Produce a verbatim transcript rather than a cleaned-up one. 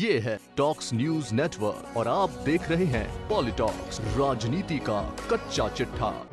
ये है talks news network और आप देख रहे हैं पॉलिटॉक्स, राजनीति का कच्चा चिट्ठा।